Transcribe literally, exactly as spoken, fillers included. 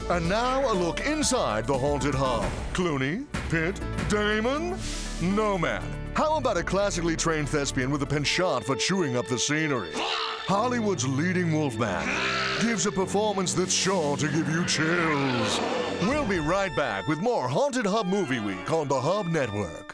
And now a look inside the haunted hub. Clooney? Pitt? Damon? No, man. How about a classically trained thespian with a penchant for chewing up the scenery? Hollywood's leading Wolfman gives a performance that's sure to give you chills. We'll be right back with more Haunted Hub Movie Week on the Hub Network.